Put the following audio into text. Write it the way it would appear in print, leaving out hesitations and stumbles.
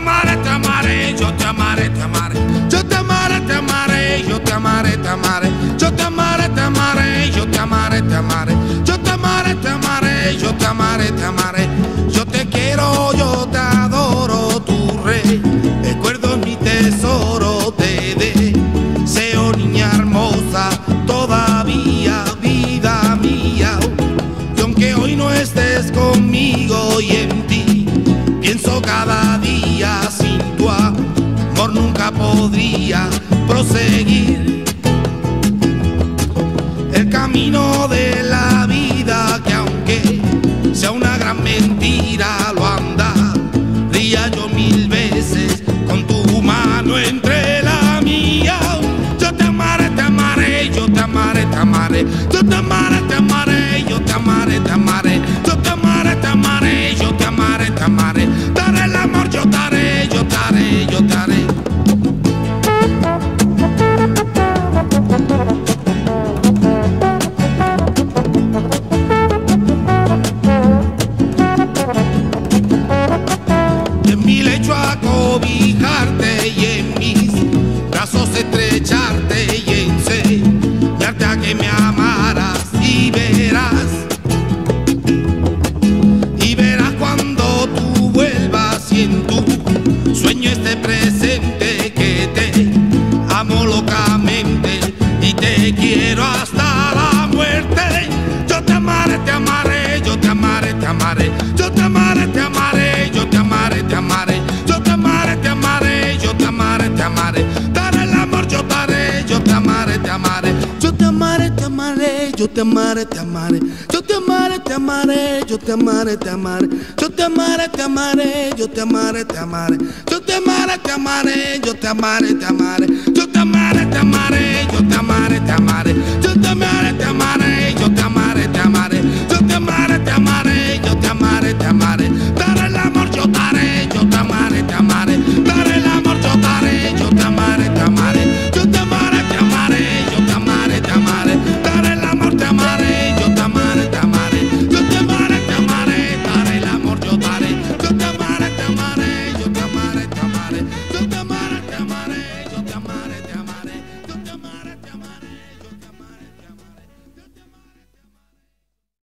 amaré, te amaré, yo te amaré, te amaré. Yo te amaré, te amaré, yo te amaré, te amaré. Yo te amaré, te amaré, yo te amaré, te amaré. Yo te amaré, te amaré, yo te amaré, te amaré. Yo te quiero, yo te adoro, tu rey. Recuerdo mi tesoro, te deseo, niña hermosa, todavía, vida mía. Y aunque hoy no estés conmigo y en ti pienso cada día, sin tu amor nunca podría proseguir el camino de la vida, que aunque sea una gran mentira, lo andaría yo 1000 veces con tu mano entre la mía. Yo te amaré, te amaré, yo te amaré, te amaré. Yo te amaré, te amaré, yo te amaré, te amaré. Yo te amaré, te amaré, yo te amaré, te amaré. Daré el amor, yo daré, yo daré, yo daré. En mi lecho acobijarte y en mis brazos estrecharte y enseñarte a que me amaras, y verás cuando tú vuelvas y en tu sueño esté presente que te amo locamente y te quiero hasta la muerte. Yo te amaré, te amaré, yo te amaré, te amaré. Yo te amaré, te amaré, yo te amaré, te amaré. Yo te amaré, te amaré, yo te amaré, te amaré. Daré el amor, yo daré, yo te amaré, te amaré. Yo te amaré, te amaré, yo te amaré, te amaré. Yo te amaré, te amaré, yo te amaré, te amaré. Yo te amaré, te amaré, yo te amaré, te amaré. Yo te amaré, te amaré, yo te amaré, te amaré. Yo te amaré, te amaré, yo te amaré, te amaré.